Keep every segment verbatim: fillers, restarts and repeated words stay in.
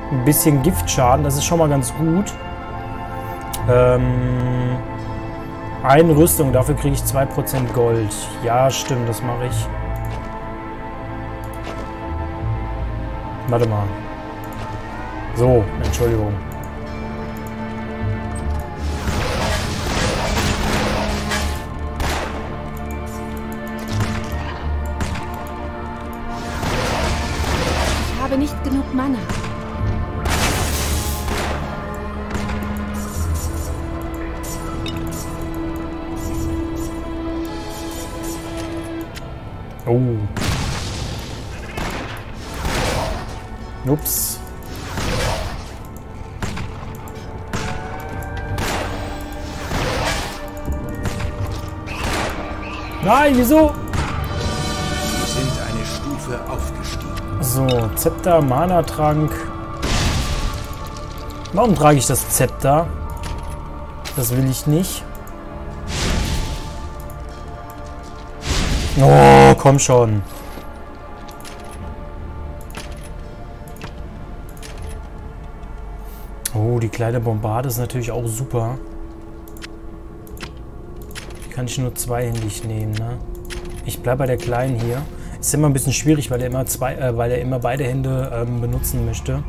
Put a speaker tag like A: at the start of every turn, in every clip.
A: ein bisschen Giftschaden. Das ist schon mal ganz gut. Ähm, eine Rüstung, dafür kriege ich zwei Prozent Gold. Ja, stimmt, das mache ich. Warte mal. So, Entschuldigung.
B: Ich habe nicht genug Mana.
A: Oh. Ups. Nein, wieso?
C: Sie sind eine Stufe aufgestiegen.
A: So, Zepter, Mana-Trank. Warum trage ich das Zepter? Das will ich nicht. Oh, komm schon. Oh, die kleine Bombarde ist natürlich auch super. Die kann ich nur zweihändig nehmen, ne? Ich bleibe bei der kleinen hier. Ist immer ein bisschen schwierig, weil er immer zwei, äh, weil er immer beide Hände ähm, benutzen möchte.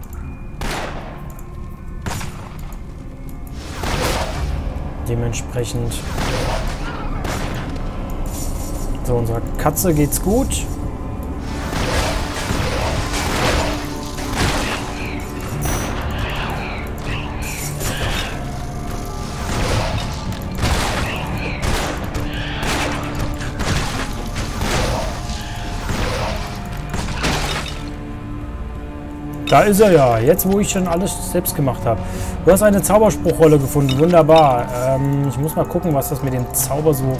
A: Dementsprechend. So, unserer Katze geht's gut. Da ist er ja, jetzt wo ich schon alles selbst gemacht habe. Du hast eine Zauberspruchrolle gefunden, wunderbar. Ähm, ich muss mal gucken, was das mit dem Zauber so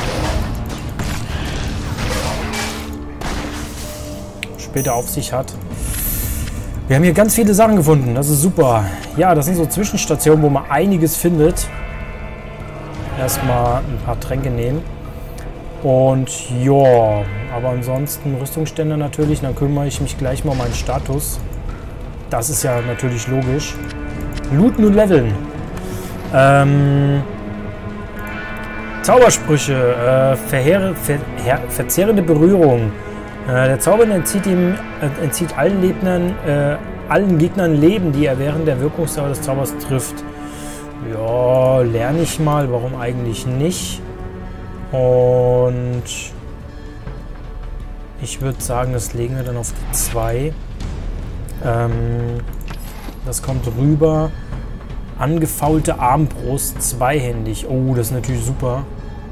A: später auf sich hat. Wir haben hier ganz viele Sachen gefunden, das ist super. Ja, das sind so Zwischenstationen, wo man einiges findet. Erstmal ein paar Tränke nehmen. Und ja, aber ansonsten Rüstungsstände natürlich, dann kümmere ich mich gleich mal um meinen Status. Das ist ja natürlich logisch. Looten und Leveln. Ähm, Zaubersprüche. Äh, verheere, ver, her, verzehrende Berührung. Äh, der Zauber entzieht, ihm, äh, entzieht allen, Lebnern, äh, allen Gegnern Leben, die er während der Wirkungsdauer des Zaubers trifft. Ja, lerne ich mal. Warum eigentlich nicht? Und ich würde sagen, das legen wir dann auf die zwei. Ähm, das kommt rüber. Angefaulte Armbrust, zweihändig. Oh, das ist natürlich super.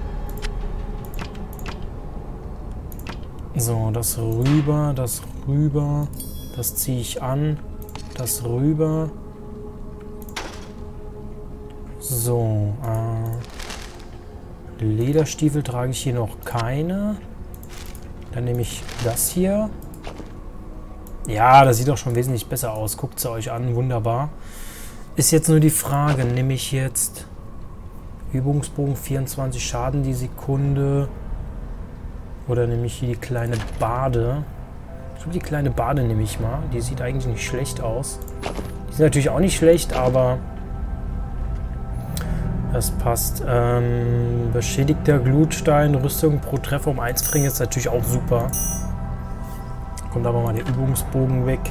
A: So, das rüber, das rüber. Das ziehe ich an. Das rüber. So, äh, Lederstiefel trage ich hier noch keine. Dann nehme ich das hier. Ja, das sieht doch schon wesentlich besser aus. Guckt es euch an, wunderbar. Ist jetzt nur die Frage, nehme ich jetzt Übungsbogen, vierundzwanzig Schaden die Sekunde oder nehme ich hier die kleine Bade? Ich glaube, die kleine Bade nehme ich mal. Die sieht eigentlich nicht schlecht aus. Die ist natürlich auch nicht schlecht, aber das passt. Ähm, beschädigter Glutstein, Rüstung pro Treffer um eins bringen ist natürlich auch super. Kommt aber mal der Übungsbogen weg.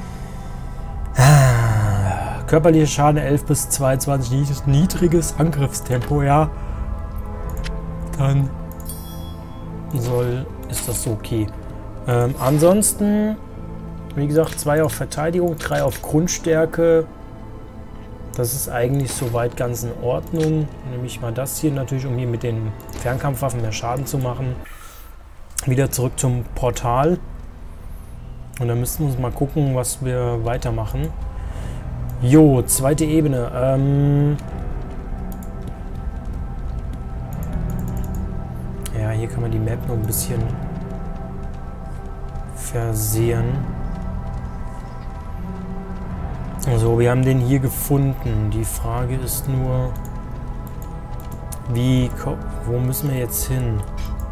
A: Ah, körperlicher Schaden elf bis zweiundzwanzig, niedriges Angriffstempo, ja. Dann soll, ist das so okay. Ähm, ansonsten, wie gesagt, zwei auf Verteidigung, drei auf Grundstärke. Das ist eigentlich soweit ganz in Ordnung. Nehme ich mal das hier natürlich, um hier mit den Fernkampfwaffen mehr Schaden zu machen. Wieder zurück zum Portal. Und dann müssen wir uns mal gucken, was wir weitermachen. Jo, zweite Ebene. Ähm ja, hier kann man die Map noch ein bisschen versehen. So, wir haben den hier gefunden. Die Frage ist nur, wie, wo müssen wir jetzt hin?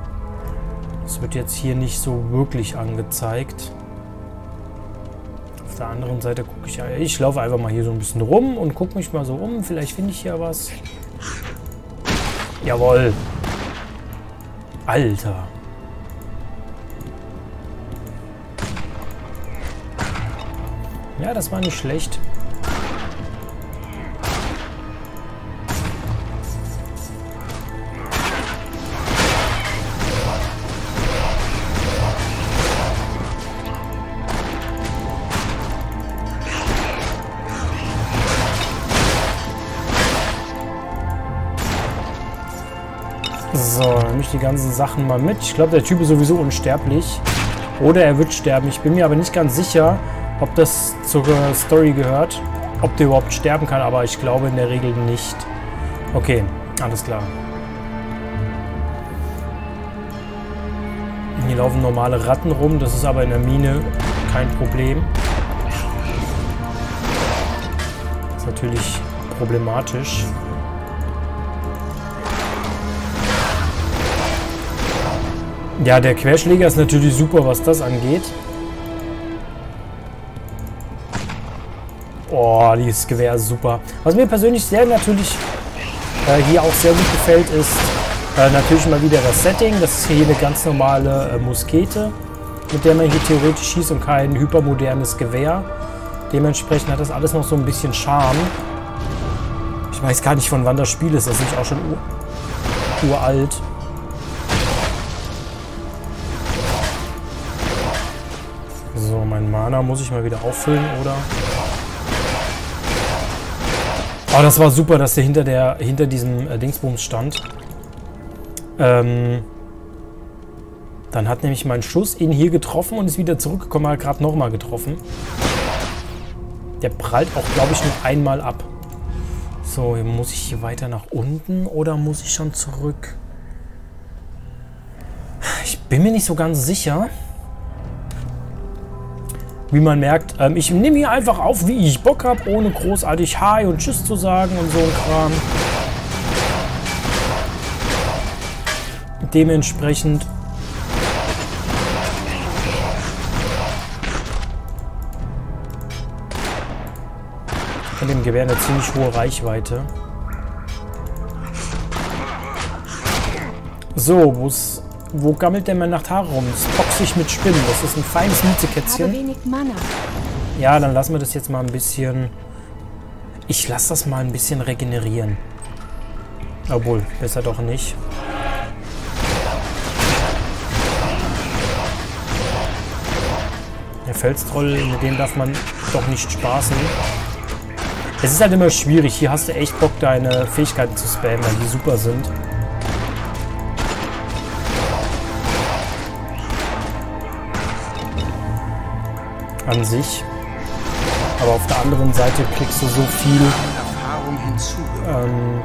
A: Das wird jetzt hier nicht so wirklich angezeigt. Auf der anderen Seite gucke ich ja. Ich laufe einfach mal hier so ein bisschen rum und gucke mich mal so um. Vielleicht finde ich hier was. Jawohl. Alter. Ja, das war nicht schlecht. So, dann nehme ich die ganzen Sachen mal mit. Ich glaube, der Typ ist sowieso unsterblich. Oder er wird sterben. Ich bin mir aber nicht ganz sicher, ob das zur Story gehört. Ob der überhaupt sterben kann, aber ich glaube in der Regel nicht. Okay, alles klar. Hier laufen normale Ratten rum. Das ist aber in der Mine kein Problem. Das ist natürlich problematisch. Ja, der Querschläger ist natürlich super, was das angeht. Oh, dieses Gewehr ist super. Was mir persönlich sehr natürlich äh, hier auch sehr gut gefällt, ist äh, natürlich mal wieder das Setting. Das ist hier eine ganz normale äh, Muskete, mit der man hier theoretisch schießt und kein hypermodernes Gewehr. Dementsprechend hat das alles noch so ein bisschen Charme. Ich weiß gar nicht, von wann das Spiel ist. Das ist nicht auch schon ur uralt. So, mein Mana muss ich mal wieder auffüllen, oder? Oh, das war super, dass der hinter, der, hinter diesem äh, Dingsbums stand. Ähm, dann hat nämlich mein Schuss ihn hier getroffen und ist wieder zurückgekommen, hat gerade nochmal getroffen. Der prallt auch, glaube ich, nur einmal ab. So, muss ich hier weiter nach unten oder muss ich schon zurück? Ich bin mir nicht so ganz sicher. Wie man merkt, ähm, ich nehme hier einfach auf, wie ich Bock habe, ohne großartig Hi und Tschüss zu sagen und so ein Kram. Dementsprechend von dem Gewehr eine ziemlich hohe Reichweite. So, wo ist... Wo gammelt denn mein Nachtar rum? Es boxt sich mit Spinnen. Das ist ein feines Mietekätzchen.
B: Wenig Mana.
A: Ja, dann lassen wir das jetzt mal ein bisschen... Ich lasse das mal ein bisschen regenerieren. Obwohl, besser doch nicht. Der Felstroll, mit dem darf man doch nicht spaßen. Es ist halt immer schwierig. Hier hast du echt Bock, deine Fähigkeiten zu spammen, weil die super sind. An sich. Aber auf der anderen Seite kriegst du so viel
C: Erfahrung hinzu.
A: Ähm,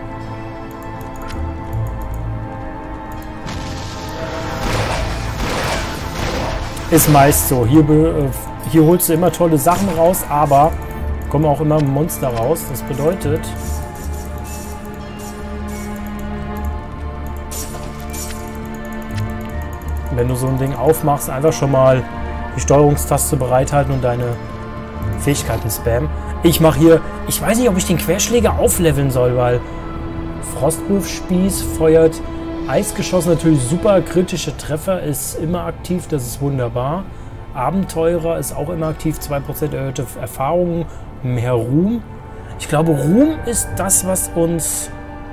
A: ist meist so. Hier, äh, hier holst du immer tolle Sachen raus, aber kommen auch immer Monster raus. Das bedeutet, wenn du so ein Ding aufmachst, einfach schon mal die Steuerungstaste bereithalten und deine Fähigkeiten spammen. Ich mache hier, ich weiß nicht, ob ich den Querschläger aufleveln soll, weil Frostwurfspieß feuert Eisgeschoss natürlich super, kritische Treffer ist immer aktiv, das ist wunderbar. Abenteurer ist auch immer aktiv, zwei Prozent erhöhte Erfahrungen, mehr Ruhm. Ich glaube, Ruhm ist das, was uns...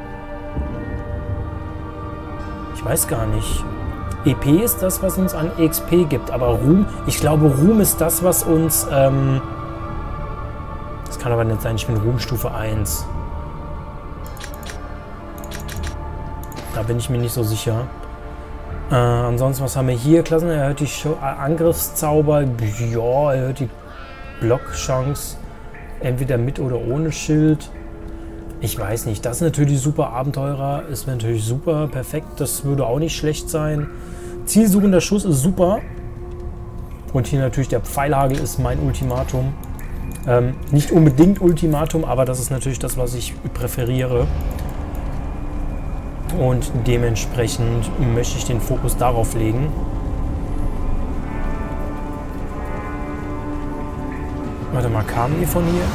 A: Ich weiß gar nicht. E P ist das, was uns an X P gibt, aber Ruhm, ich glaube, Ruhm ist das, was uns, ähm, das kann aber nicht sein, ich bin Ruhmstufe eins. Da bin ich mir nicht so sicher. Äh, ansonsten, was haben wir hier? Klassen, erhöht die Show, äh, Angriffszauber, ja, erhöht die Blockchance, entweder mit oder ohne Schild. Ich weiß nicht, das ist natürlich super. Abenteurer ist natürlich super, perfekt, das würde auch nicht schlecht sein. Zielsuchender Schuss ist super. Und hier natürlich der Pfeilhagel ist mein Ultimatum. Ähm, nicht unbedingt Ultimatum, aber das ist natürlich das, was ich präferiere. Und dementsprechend möchte ich den Fokus darauf legen. Warte mal, kamen die von hier?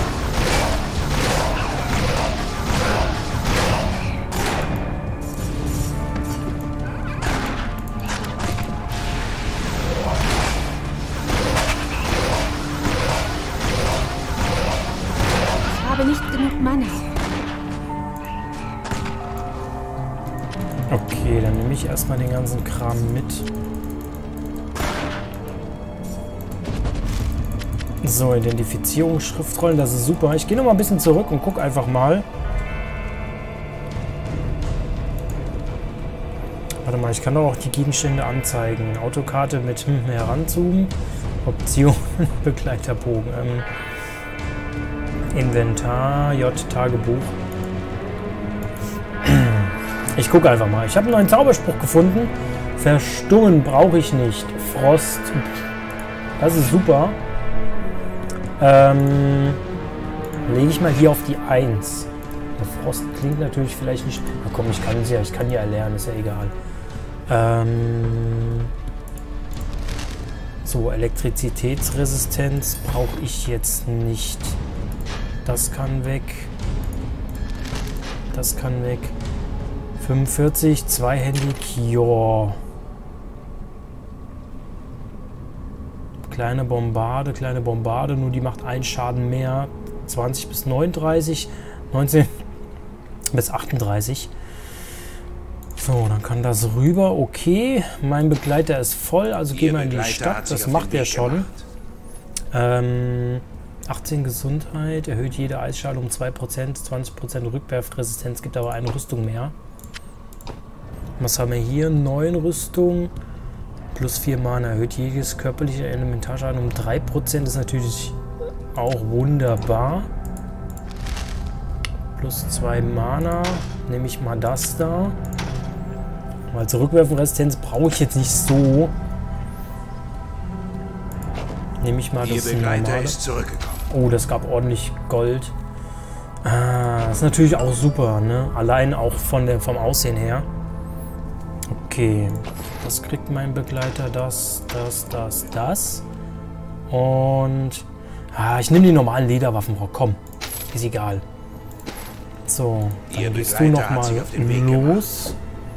B: Ich habe nicht genug Mana.
A: Okay, dann nehme ich erstmal den ganzen Kram mit. So, Identifizierung, Schriftrollen, das ist super. Ich gehe noch mal ein bisschen zurück und gucke einfach mal. Warte mal, ich kann doch auch die Gegenstände anzeigen. Autokarte mit hm, heranzoomen. Option, Begleiterbogen. Ähm, Inventar, J, Tagebuch. Ich gucke einfach mal. Ich habe einen neuen Zauberspruch gefunden. Verstummen brauche ich nicht. Frost. Das ist super. Ähm, lege ich mal hier auf die eins. Der Frost klingt natürlich vielleicht nicht... Na komm, ich kann es ja. Ich kann ja erlernen. Ist ja egal. Ähm, so, Elektrizitätsresistenz brauche ich jetzt nicht. Das kann weg. Das kann weg. fünfundvierzig, zweihändig, ja. Kleine Bombarde, kleine Bombarde, nur die macht einen Schaden mehr. zwanzig bis neununddreißig, neunzehn bis achtunddreißig. So, dann kann das rüber, okay. Mein Begleiter ist voll, also gehen wir in die Stadt. Das macht er schon. Ähm, achtzehn Gesundheit, erhöht jede Eisschale um zwei Prozent, zwanzig Prozent Rückwerfresistenz, gibt aber eine Rüstung mehr. Was haben wir hier? neun Rüstung, plus vier Mana, erhöht jedes körperliche Elementarschaden um drei Prozent, ist natürlich auch wunderbar. Plus zwei Mana, nehme ich mal das da. Weil zur Rückwerfresistenz brauche ich jetzt nicht so. Nehme ich mal das normale. Oh, das gab ordentlich Gold. Ah, das ist natürlich auch super, ne? Allein auch von der, vom Aussehen her. Okay, das kriegt mein Begleiter, das, das, das, das. Und ah, ich nehme die normalen Lederwaffenrock, komm, ist egal. So, dann gehst du nochmal los.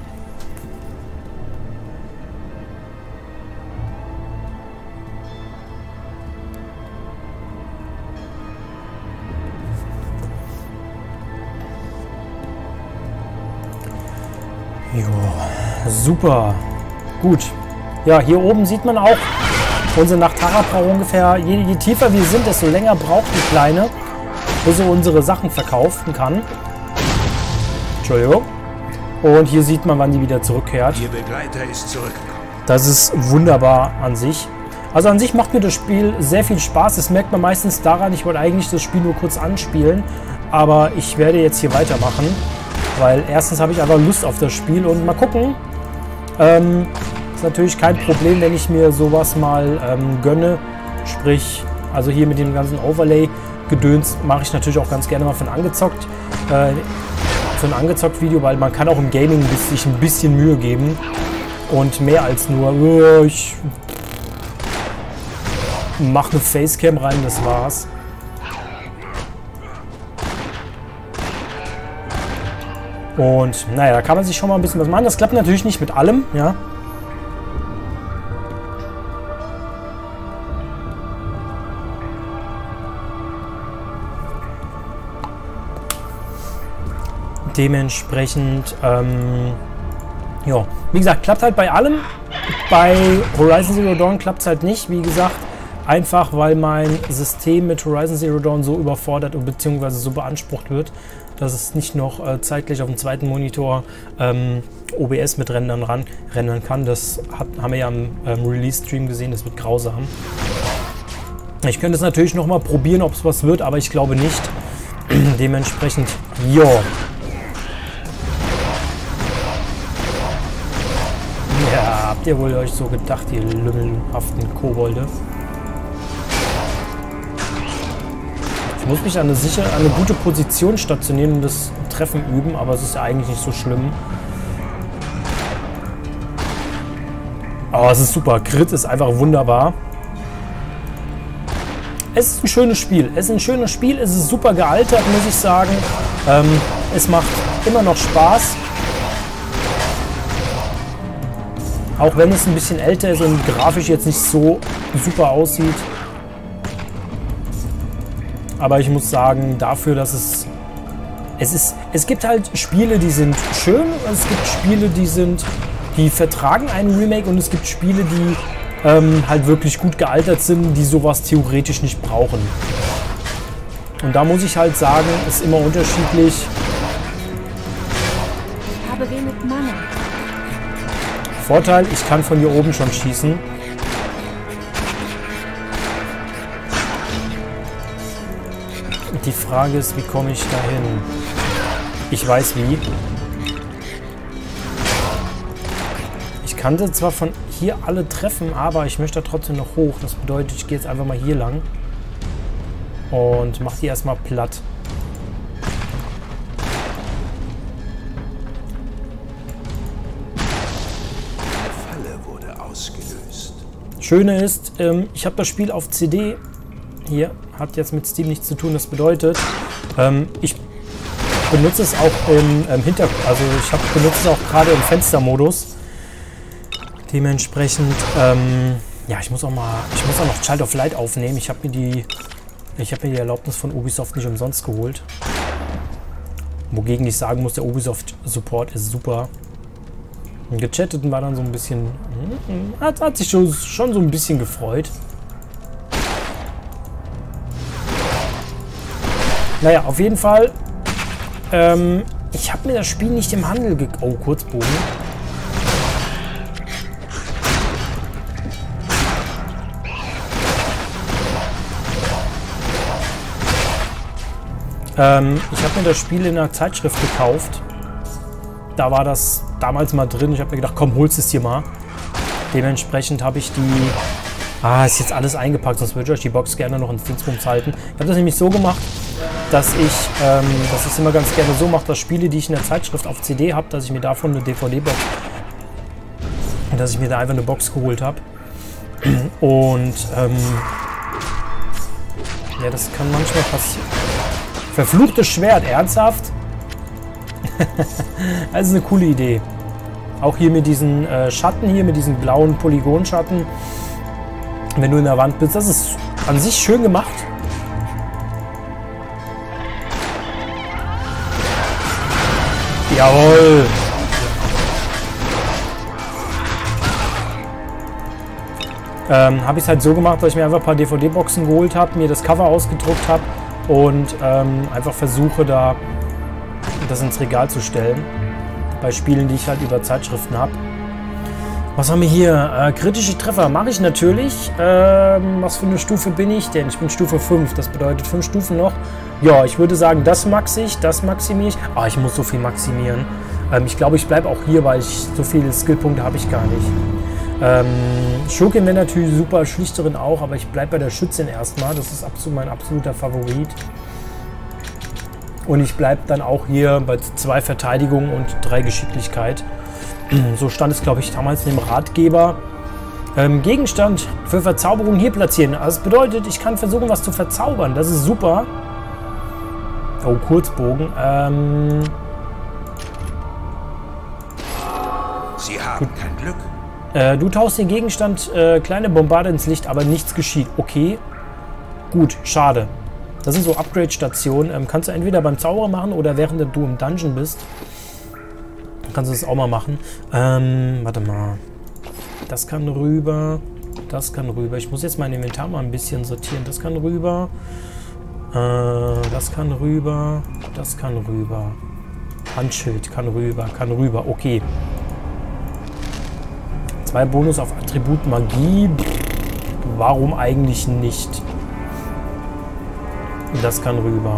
A: Jo, super. Gut. Ja, hier oben sieht man auch, unsere Nachtara braucht ungefähr, je, je tiefer wir sind, desto länger braucht die Kleine, bis sie unsere Sachen verkaufen kann. Entschuldigung. Und hier sieht man, wann die wieder zurückkehrt.
C: Ihr Begleiter ist zurückgekommen.
A: Das ist wunderbar an sich. Also an sich macht mir das Spiel sehr viel Spaß. Das merkt man meistens daran, ich wollte eigentlich das Spiel nur kurz anspielen, aber ich werde jetzt hier weitermachen. Weil erstens habe ich einfach Lust auf das Spiel und mal gucken. Ähm, ist natürlich kein Problem, wenn ich mir sowas mal ähm, gönne. Sprich, also hier mit dem ganzen Overlay-Gedöns mache ich natürlich auch ganz gerne mal für ein angezockt, äh, für ein angezockt Video, weil man kann auch im Gaming sich ein bisschen Mühe geben. Und mehr als nur, äh, ich mache eine Facecam rein, das war's. Und naja, da kann man sich schon mal ein bisschen was machen. Das klappt natürlich nicht mit allem, ja. Dementsprechend, ähm, ja, wie gesagt, klappt halt bei allem. Bei Horizon Zero Dawn klappt es halt nicht, wie gesagt, einfach weil mein System mit Horizon Zero Dawn so überfordert und beziehungsweise so beansprucht wird, dass es nicht noch äh, zeitgleich auf dem zweiten Monitor ähm, O B S mit rendern, ran, rendern kann. Das hat, haben wir ja im ähm, Release-Stream gesehen, das wird grausam. Ich könnte es natürlich noch mal probieren, ob es was wird, aber ich glaube nicht. Dementsprechend, jo. Ja, habt ihr wohl euch so gedacht, ihr lümmelhaften Kobolde? Ich muss mich an eine, sicher, an eine gute Position stationieren und das Treffen üben, aber es ist ja eigentlich nicht so schlimm. Aber es ist super. Crit ist einfach wunderbar. es ist ein schönes Spiel. Es ist ein schönes Spiel, es ist super gealtert, muss ich sagen. Ähm, es macht immer noch Spaß. Auch wenn es ein bisschen älter ist und grafisch jetzt nicht so super aussieht. Aber ich muss sagen, dafür, dass es... Es ist, es gibt halt Spiele, die sind schön. Es gibt Spiele, die sind... Die vertragen einen Remake. Und es gibt Spiele, die ähm, halt wirklich gut gealtert sind, die sowas theoretisch nicht brauchen. Und da muss ich halt sagen, ist immer unterschiedlich.
B: Ich habe wenig Mana.
A: Vorteil, ich kann von hier oben schon schießen. Die Frage ist, wie komme ich dahin? Ich weiß wie. Ich kann sie zwar von hier alle treffen, aber ich möchte trotzdem noch hoch. Das bedeutet, ich gehe jetzt einfach mal hier lang und mache die erstmal platt. Schöne ist, ähm, ich habe das Spiel auf C D. Hier, hat jetzt mit Steam nichts zu tun. Das bedeutet, ähm, ich benutze es auch im, im Hintergrund. Also ich hab, benutze es auch gerade im Fenstermodus. Dementsprechend, ähm, ja, ich muss auch mal, ich muss auch noch Child of Light aufnehmen. Ich habe mir die, ich habe mir die Erlaubnis von Ubisoft nicht umsonst geholt. Wogegen ich sagen muss, der Ubisoft-Support ist super. Und gechattet war dann so ein bisschen, hat, hat sich schon, schon so ein bisschen gefreut. Naja, auf jeden Fall, ähm, ich habe mir das Spiel nicht im Handel gekauft. Oh, Kurzbogen. Ähm, ich habe mir das Spiel in einer Zeitschrift gekauft. Da war das damals mal drin. Ich habe mir gedacht, komm, holst es dir mal. Dementsprechend habe ich die... Ah, ist jetzt alles eingepackt, sonst würde ich euch die Box gerne noch ins Dingsbums halten. Ich habe das nämlich so gemacht, dass ich ähm, dass ich es immer ganz gerne so mache, dass Spiele, die ich in der Zeitschrift auf C D habe, dass ich mir davon eine D V D-Box... dass ich mir da einfach eine Box geholt habe. Und ähm, ja, das kann manchmal passieren. Verfluchtes Schwert, ernsthaft? Das ist eine coole Idee. Auch hier mit diesen äh, Schatten hier, mit diesen blauen Polygonschatten. Wenn du in der Wand bist, das ist an sich schön gemacht. Jawohl! Ähm, habe ich es halt so gemacht, dass ich mir einfach ein paar D V D-Boxen geholt habe, mir das Cover ausgedruckt habe und ähm, einfach versuche da das ins Regal zu stellen. Bei Spielen, die ich halt über Zeitschriften habe. Was haben wir hier? Äh, kritische Treffer mache ich natürlich. Ähm, was für eine Stufe bin ich denn? Ich bin Stufe fünf. Das bedeutet fünf Stufen noch. Ja, ich würde sagen, das max ich, das maximiere ich. Ah, ich muss so viel maximieren. Ähm, ich glaube, ich bleibe auch hier, weil ich so viele Skillpunkte habe ich gar nicht. Ähm, Schurkin wäre natürlich super, Schlichterin auch, aber ich bleibe bei der Schützin erstmal. Das ist absolut mein absoluter Favorit. Und ich bleibe dann auch hier bei zwei Verteidigung und drei Geschicklichkeit. So stand es, glaube ich, damals in dem Ratgeber. Ähm, Gegenstand für Verzauberung hier platzieren. Also das bedeutet, ich kann versuchen, was zu verzaubern. Das ist super. Oh, Kurzbogen. Ähm
C: Sie haben
A: du,
C: kein Glück.
A: Äh, du tauchst den Gegenstand, äh, kleine Bombarde ins Licht, aber nichts geschieht. Okay. Gut, schade. Das sind so Upgrade-Stationen. Ähm, kannst du entweder beim Zauberer machen oder während du im Dungeon bist. Kannst du das auch mal machen. Ähm, warte mal. Das kann rüber. Das kann rüber. Ich muss jetzt mein Inventar mal ein bisschen sortieren. Das kann rüber. Äh, das kann rüber. Das kann rüber. Handschild kann rüber. Kann rüber. Okay. Zwei Bonus auf Attribut Magie. Warum eigentlich nicht? Das kann rüber.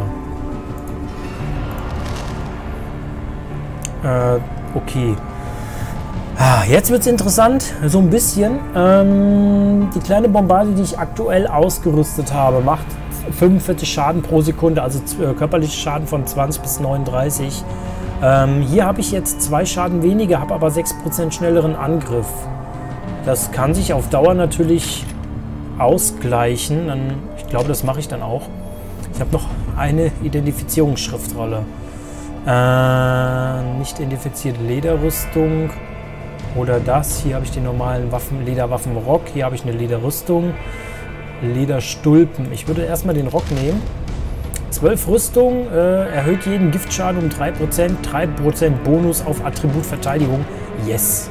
A: Äh, okay. Ah, jetzt wird es interessant. So ein bisschen. Ähm, die kleine Bombarde, die ich aktuell ausgerüstet habe, macht fünfundvierzig Schaden pro Sekunde, also äh, körperliche Schaden von zwanzig bis neununddreißig. Ähm, hier habe ich jetzt zwei Schaden weniger, habe aber sechs Prozent schnelleren Angriff. Das kann sich auf Dauer natürlich ausgleichen. Dann, ich Ich glaube, das mache ich dann auch. Ich habe noch eine Identifizierungsschriftrolle. Äh, nicht identifizierte Lederrüstung. Oder das. Hier habe ich den normalen Waffen, Lederwaffenrock. Hier habe ich eine Lederrüstung. Lederstulpen. Ich würde erstmal den Rock nehmen. zwölf Rüstung. Äh, erhöht jeden Giftschaden um drei Prozent. drei Prozent Bonus auf Attributverteidigung. Yes.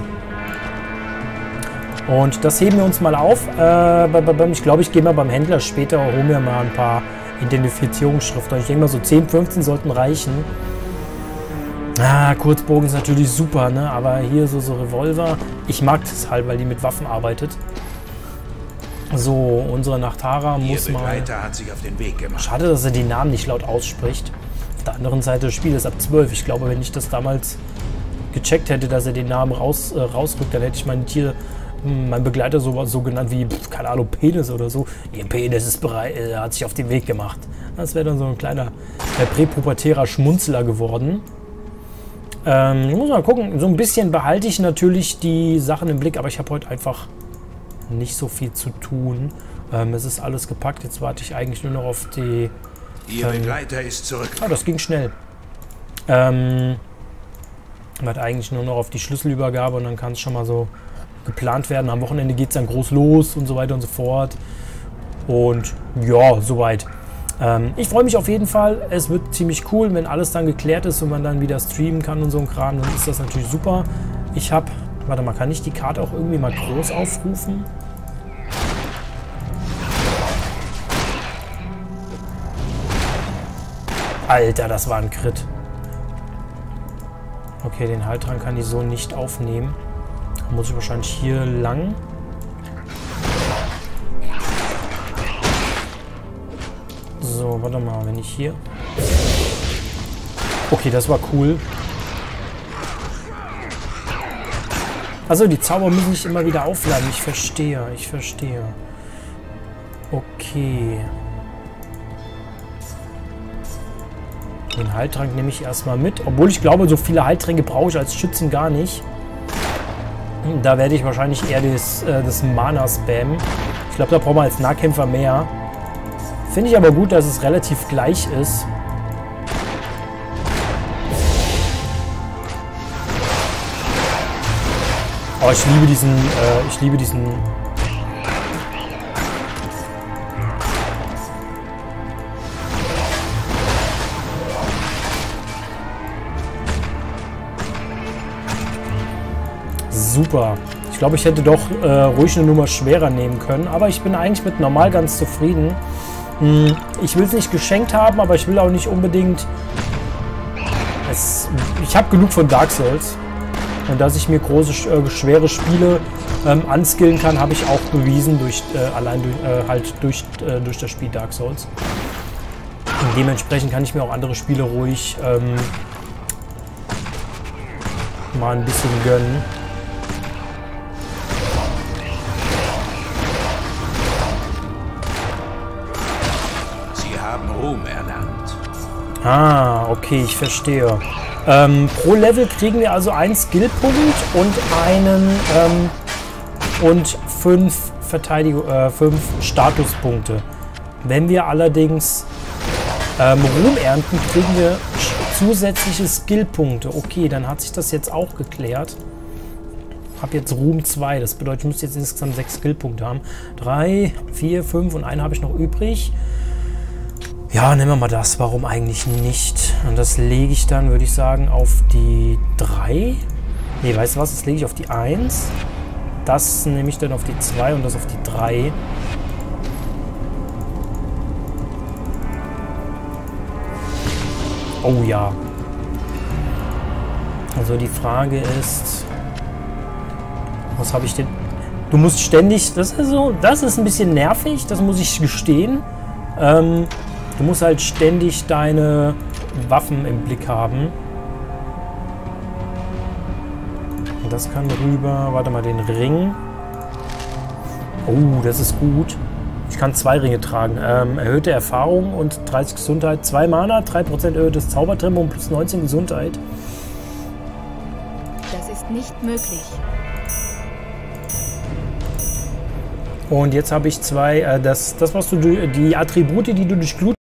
A: Und das heben wir uns mal auf. Äh, ich glaube, ich gehe mal beim Händler später und hole mir mal ein paar Identifizierungsschriften. Ich denke mal, so zehn, fünfzehn sollten reichen. Ah, Kurzbogen ist natürlich super, ne? Aber hier so, so Revolver. Ich mag das halt, weil die mit Waffen arbeitet. So, unsere Nachtara muss mal...
C: hat sich auf den Weg gemacht.
A: Schade, dass er die Namen nicht laut ausspricht. Auf der anderen Seite, das Spiel ist ab zwölf. Ich glaube, wenn ich das damals gecheckt hätte, dass er den Namen raus, äh, rausrückt, dann hätte ich mein Tier... mein Begleiter so, so genannt wie, keine Ahnung, Penis oder so. Ihr Penis ist bereit, er hat sich auf den Weg gemacht. Das wäre dann so ein kleiner äh, präpubertärer Schmunzler geworden. Ähm, ich muss mal gucken, so ein bisschen behalte ich natürlich die Sachen im Blick, aber ich habe heute einfach nicht so viel zu tun. Ähm, es ist alles gepackt, jetzt warte ich eigentlich nur noch auf die...
C: Ihr
A: ähm,
C: Begleiter ist zurück.
A: Ah, das ging schnell. Ähm, warte eigentlich nur noch auf die Schlüsselübergabe und dann kann es schon mal so geplant werden. Am Wochenende geht es dann groß los und so weiter und so fort. Und ja, soweit. Ähm, ich freue mich auf jeden Fall. Es wird ziemlich cool, wenn alles dann geklärt ist und man dann wieder streamen kann und so ein Kram. Dann ist das natürlich super. Ich habe, warte mal, kann ich die Karte auch irgendwie mal groß aufrufen? Alter, das war ein Crit. Okay, den Heiltrank kann ich so nicht aufnehmen. Muss ich wahrscheinlich hier lang. So, warte mal, wenn ich hier... Okay, das war cool. Also die Zauber müssen sich immer wieder aufladen. Ich verstehe, ich verstehe. Okay. Den Heiltrank nehme ich erstmal mit. Obwohl ich glaube, so viele Heiltränke brauche ich als Schützen gar nicht. Da werde ich wahrscheinlich eher das, äh, das Mana spammen. Ich glaube, da braucht man als Nahkämpfer mehr. Finde ich aber gut, dass es relativ gleich ist. Oh, ich liebe diesen, äh, ich liebe diesen... Super. Ich glaube, ich hätte doch äh, ruhig eine Nummer schwerer nehmen können. Aber ich bin eigentlich mit normal ganz zufrieden. Hm, ich will es nicht geschenkt haben, aber ich will auch nicht unbedingt... Es, ich habe genug von Dark Souls. Und dass ich mir große, äh, schwere Spiele ähm, unskillen kann, habe ich auch bewiesen, durch, äh, allein durch, äh, halt durch, äh, durch das Spiel Dark Souls. Und dementsprechend kann ich mir auch andere Spiele ruhig ähm, mal ein bisschen gönnen.
C: Ruhm erlangt.
A: Ah, okay, ich verstehe. Ähm, pro Level kriegen wir also einen Skillpunkt und einen ähm, und fünf Verteidigung, äh, fünf Statuspunkte. Wenn wir allerdings ähm, Ruhm ernten, kriegen wir zusätzliche Skillpunkte. Okay, dann hat sich das jetzt auch geklärt. Ich habe jetzt Ruhm zwei, das bedeutet, ich müsste jetzt insgesamt sechs Skillpunkte haben. drei, vier, fünf und einen habe ich noch übrig. Ja, nehmen wir mal das. Warum eigentlich nicht? Und das lege ich dann, würde ich sagen, auf die drei. Ne, weißt du was? Das lege ich auf die eins. Das nehme ich dann auf die zwei und das auf die drei. Oh ja. Also die Frage ist... Was habe ich denn... Du musst ständig... Das ist so... Das ist ein bisschen nervig, das muss ich gestehen. Ähm... Du musst halt ständig deine Waffen im Blick haben. Und das kann rüber. Warte mal, den Ring. Oh, das ist gut. Ich kann zwei Ringe tragen. Ähm, erhöhte Erfahrung und dreißig Gesundheit. zwei Mana, drei Prozent erhöhtes Zaubertempo und plus neunzehn Gesundheit.
B: Das ist nicht möglich.
A: Und jetzt habe ich zwei, äh, das, das, was du, die Attribute, die du durch Glut